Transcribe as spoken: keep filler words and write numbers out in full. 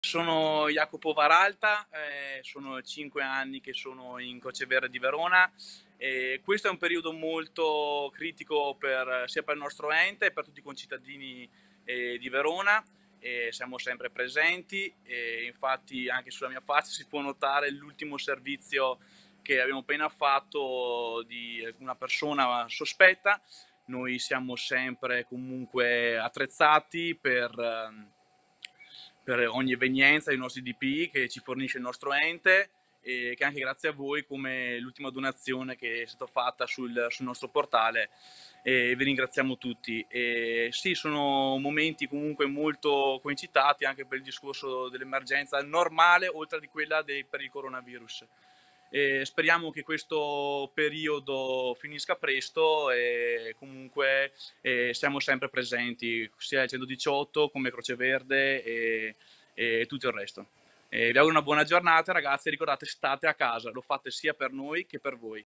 Sono Jacopo Varalta, eh, sono cinque anni che sono in Croce Verde di Verona e questo è un periodo molto critico per, sia per il nostro ente che per tutti i concittadini eh, di Verona. E siamo sempre presenti e infatti anche sulla mia faccia si può notare l'ultimo servizio che abbiamo appena fatto di una persona sospetta. Noi siamo sempre comunque attrezzati per, ehm, per ogni evenienza dei nostri D P I che ci fornisce il nostro ente e che anche grazie a voi, come l'ultima donazione che è stata fatta sul, sul nostro portale, e vi ringraziamo tutti. E sì, sono momenti comunque molto coincitati anche per il discorso dell'emergenza normale, oltre di quella dei, per il coronavirus. E speriamo che questo periodo finisca presto e comunque eh, siamo sempre presenti, sia il centodiciotto come Croce Verde e, e tutto il resto. E vi auguro una buona giornata, ragazzi, ricordate, state a casa, lo fate sia per noi che per voi.